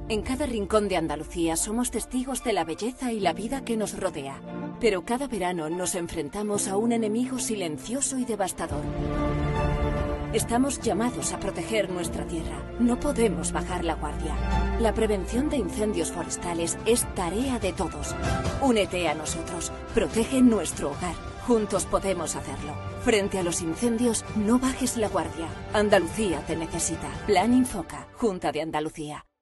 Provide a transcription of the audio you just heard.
En cada rincón de Andalucía somos testigos de la belleza y la vida que nos rodea. Pero cada verano nos enfrentamos a un enemigo silencioso y devastador. Estamos llamados a proteger nuestra tierra. No podemos bajar la guardia. La prevención de incendios forestales es tarea de todos. Únete a nosotros. Protege nuestro hogar. Juntos podemos hacerlo. Frente a los incendios, no bajes la guardia. Andalucía te necesita. Plan Infoca, Junta de Andalucía.